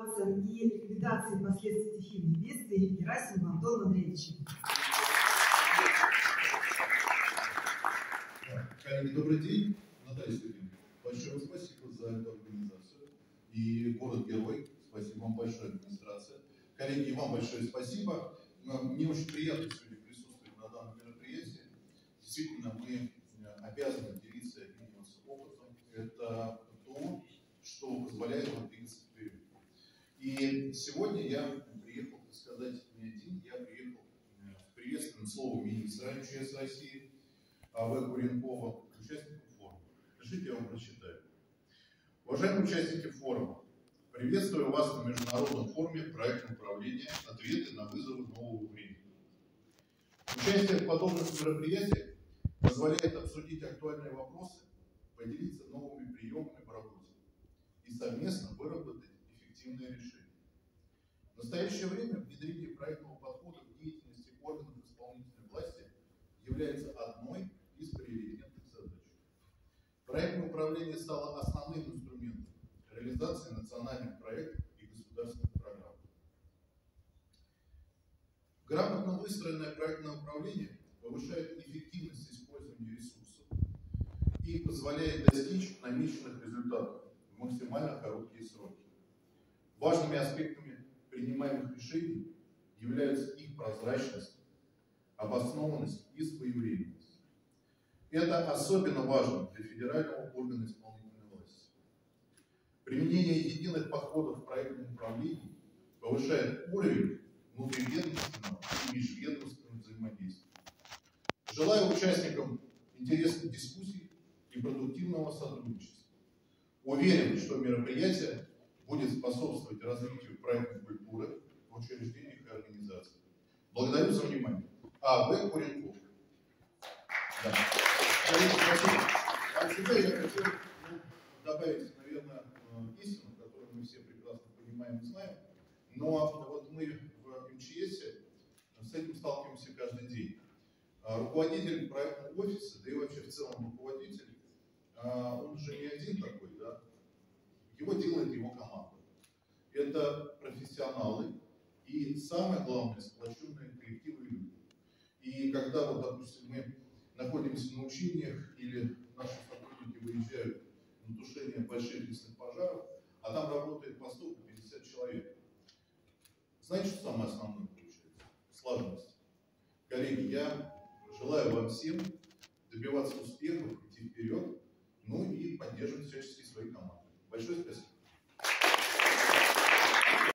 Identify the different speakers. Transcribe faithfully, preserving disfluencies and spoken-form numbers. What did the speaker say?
Speaker 1: и ликвидации последствий стихийных бедствий Герасимовым Антоном Андреевичем.
Speaker 2: Коллеги, добрый день. Наталья Сергеевна, большое спасибо за эту организацию. И город-герой, спасибо вам большое, администрация. Коллеги, вам большое спасибо. Мне очень приятно сегодня присутствовать на данном мероприятии. Действительно, мы обязаны делиться и обмениваться опытом. Это то, что позволяет нам двигаться вперед. И сегодня я приехал, так сказать, не один, я приехал с приветственным словом министра МЧС России А В Куренкова, участников форума. Решите, я вам прочитаю. Уважаемые участники форума, приветствую вас на международном форуме проектного управления «Ответы на вызовы нового времени». Участие в подобных мероприятиях позволяет обсудить актуальные вопросы, поделиться новыми приемами по работе и совместно выработать эффективные решения. В настоящее время внедрение проектного подхода в деятельности органов исполнительной власти является одной из приоритетных задач. Проектное управление стало основным инструментом реализации национальных проектов и государственных программ. Грамотно выстроенное проектное управление повышает эффективность использования ресурсов и позволяет достичь намеченных результатов в максимально короткие сроки. Важными аспектами принимаемых решений являются их прозрачность, обоснованность и своевременность. Это особенно важно для федерального органа исполнительной власти. Применение единых подходов в проектном управлении повышает уровень внутриведомственного и межведомственного взаимодействия. Желаю участникам интересных дискуссий и продуктивного сотрудничества. Уверен, что мероприятие будет способствовать развитию проектной культуры в учреждениях и организациях. Благодарю за внимание. А В Куренков. Да. Спасибо. А сюда я хотел ну, добавить, наверное, истину, которую мы все прекрасно понимаем и знаем, но вот мы в МЧС с этим сталкиваемся каждый день. Руководитель проектного офиса, да и вообще в целом руководитель, он же не один такой, да? Его делает его команда. Это профессионалы и, самое главное, сплоченные коллективы люди. И когда, вот, допустим, мы находимся на учениях или наши сотрудники выезжают на тушение больших лесных пожаров, а там работает по сто пятьдесят человек. Знаете, что самое основное получается? Слаженность. Коллеги, я желаю вам всем добиваться успехов, идти вперед, ну и поддерживать всячески свои команды. Большое спасибо.